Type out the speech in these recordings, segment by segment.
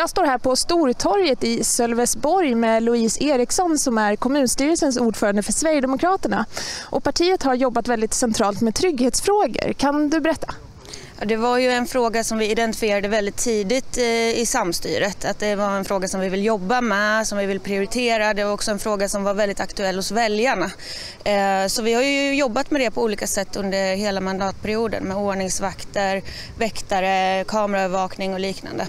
Jag står här på Stortorget i Sölvesborg med Louise Eriksson som är kommunstyrelsens ordförande för Sverigedemokraterna. Och partiet har jobbat väldigt centralt med trygghetsfrågor. Kan du berätta? Det var ju en fråga som vi identifierade väldigt tidigt i samstyret. Att det var en fråga som vi vill jobba med, som vi vill prioritera. Det var också en fråga som var väldigt aktuell hos väljarna. Så vi har ju jobbat med det på olika sätt under hela mandatperioden. Med ordningsvakter, väktare, kameraövervakning och liknande.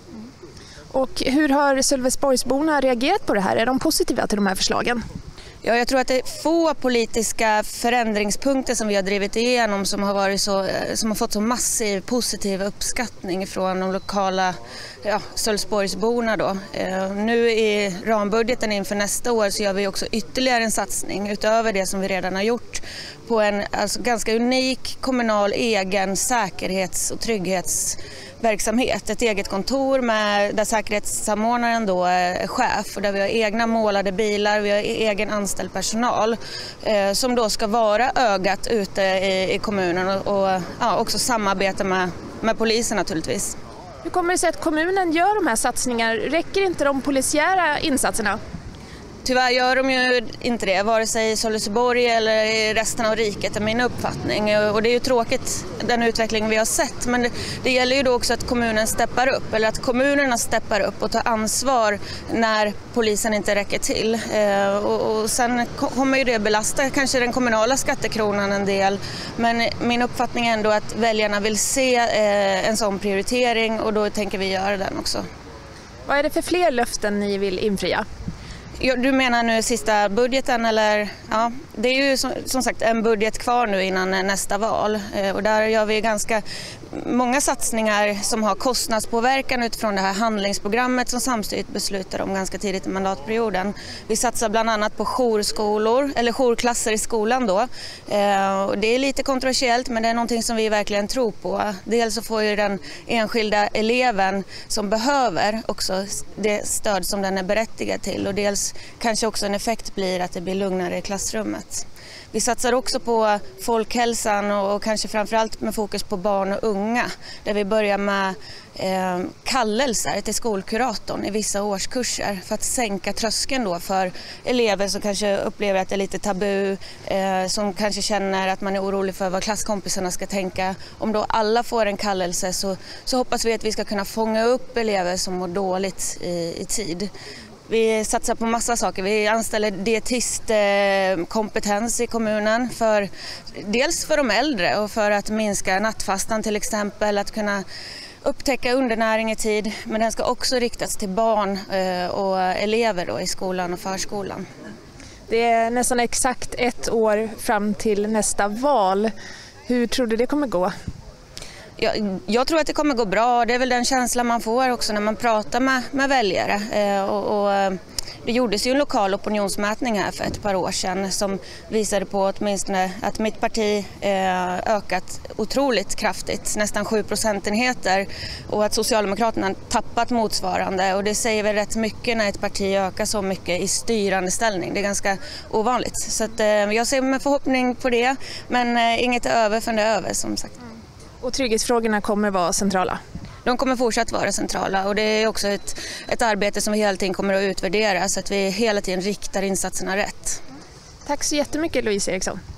Och hur har Sölvesborgsborna reagerat på det här? Är de positiva till de här förslagen? Ja, jag tror att det är få politiska förändringspunkter som vi har drivit igenom som har fått så massiv positiv uppskattning från de lokala Sölvesborgsborna då. Nu i rambudgeten inför nästa år så gör vi också ytterligare en satsning utöver det som vi redan har gjort på en ganska unik kommunal egen säkerhets- och trygghetsverksamhet. Ett eget kontor där säkerhetssamordnaren då är chef och där vi har egna målade bilar, vi har egen anställd personal som då ska vara ögat ute i kommunen och också samarbeta med polisen naturligtvis. Hur kommer det sig att kommunen gör de här satsningarna? Räcker inte de polisiära insatserna? Tyvärr gör de ju inte det, vare sig i Sölvesborg eller i resten av riket är min uppfattning. Och det är ju tråkigt den utveckling vi har sett, men det gäller ju då också att kommunen steppar upp, eller att kommunerna steppar upp och tar ansvar när polisen inte räcker till. Och sen kommer ju det belasta kanske den kommunala skattekronan en del, men min uppfattning är ändå att väljarna vill se en sån prioritering och då tänker vi göra den också. Vad är det för fler löften ni vill infria? Du menar nu sista budgeten eller? Ja, det är ju som sagt en budget kvar nu innan nästa val och där gör vi ganska många satsningar som har kostnadspåverkan utifrån det här handlingsprogrammet som samstyret beslutade om ganska tidigt i mandatperioden. Vi satsar bland annat på jourskolor eller jourklasser i skolan då. Och det är lite kontroversiellt men det är någonting som vi verkligen tror på. Dels så får ju den enskilda eleven som behöver också det stöd som den är berättigad till och dels kanske också en effekt blir att det blir lugnare i klassrummet. Vi satsar också på folkhälsan och kanske framförallt med fokus på barn och unga. Där vi börjar med kallelser till skolkuratorn i vissa årskurser för att sänka tröskeln då för elever som kanske upplever att det är lite tabu, som kanske känner att man är orolig för vad klasskompisarna ska tänka. Om då alla får en kallelse så hoppas vi att vi ska kunna fånga upp elever som mår dåligt i tid. Vi satsar på massa saker. Vi anställer dietistkompetens i kommunen dels för de äldre och för att minska nattfastan till exempel, att kunna upptäcka undernäring i tid. Men den ska också riktas till barn och elever då i skolan och förskolan. Det är nästan exakt 1 år fram till nästa val. Hur tror du det kommer gå? Jag tror att det kommer gå bra. Det är väl den känslan man får också när man pratar med väljare. Det gjordes ju en lokal opinionsmätning här för ett par år sedan som visade på åtminstone att mitt parti ökat otroligt kraftigt, nästan 7 procentenheter och att Socialdemokraterna tappat motsvarande. Och det säger väl rätt mycket när ett parti ökar så mycket i styrande ställning. Det är ganska ovanligt. Så att, jag ser med förhoppning på det, men inget är över förrän det är över som sagt. Och trygghetsfrågorna kommer vara centrala? De kommer fortsatt vara centrala och det är också ett arbete som vi hela tiden kommer att utvärdera så att vi hela tiden riktar insatserna rätt. Tack så jättemycket Louise Eriksson.